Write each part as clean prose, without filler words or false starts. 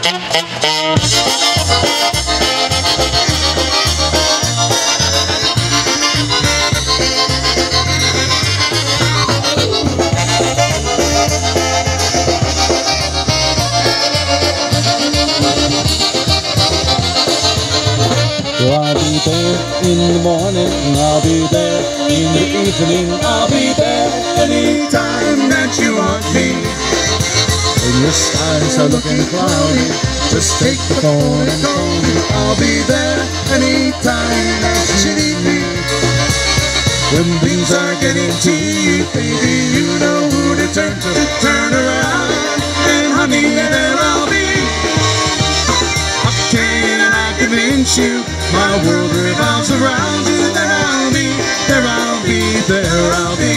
I'll be there in the morning, I'll be there in the evening, I'll be there anytime that you want me. When your skies are looking cloudy, just take the phone and call me. I'll be there anytime that you need me. When things are getting to you, baby, you know who to turn to. Turn around and honey, there I'll be. How can I convince you? My world revolves around you. There I'll be, there I'll be, there I'll be.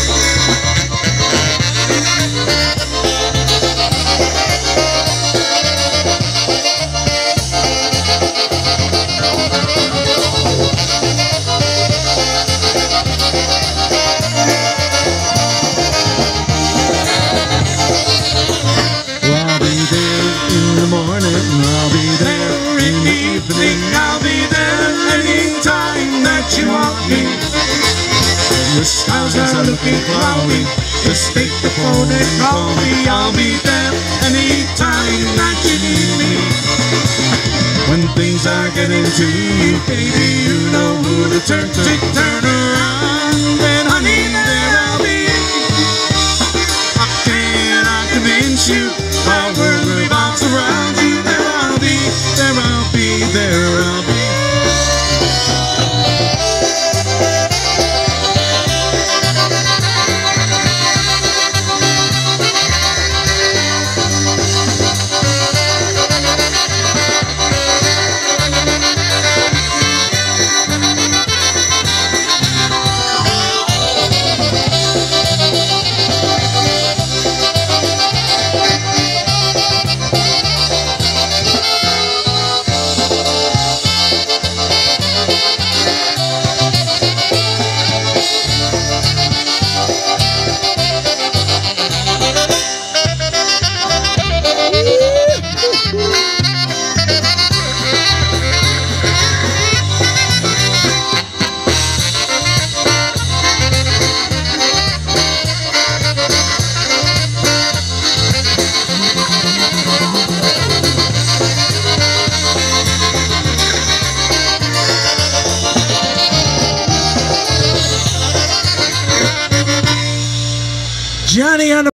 Well, I'll be there in the morning, I'll be there in the evening, I'll be there anytime that you want me. When the skies are looking cloudy, just take the phone and call me. I'll be there anytime that you need me. When things are getting to you, baby, you know who to turn to. Turn around and honey, there I'll be. How can I convince you? My world revolves around you. There I'll be, there I'll be, there I'll be. Johnny on the